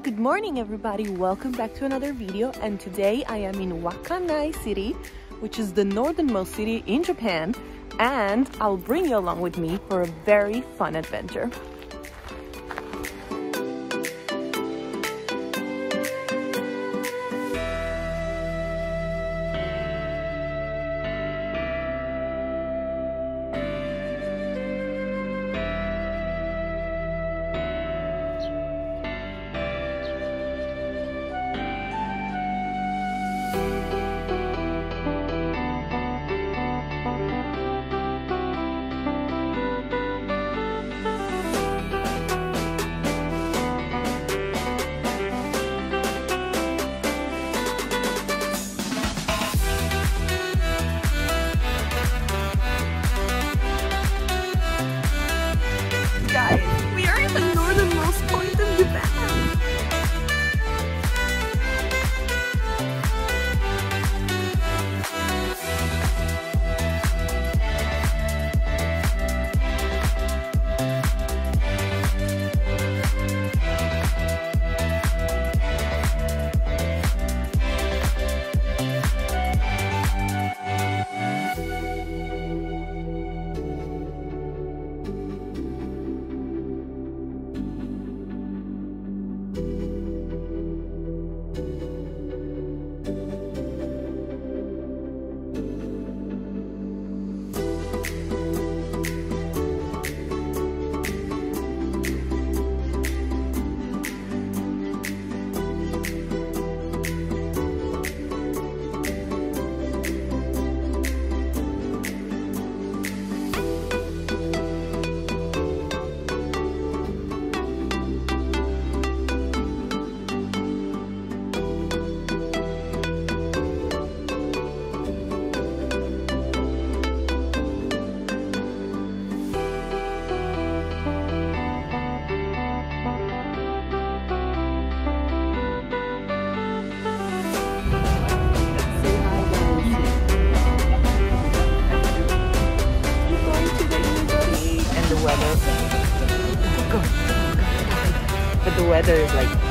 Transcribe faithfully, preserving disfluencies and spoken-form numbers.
Good morning everybody, welcome back to another video, and today I am in Wakkanai city, which is the northernmost city in Japan, and I'll bring you along with me for a very fun adventure. We are in the northernmost point of Japan. But the weather is like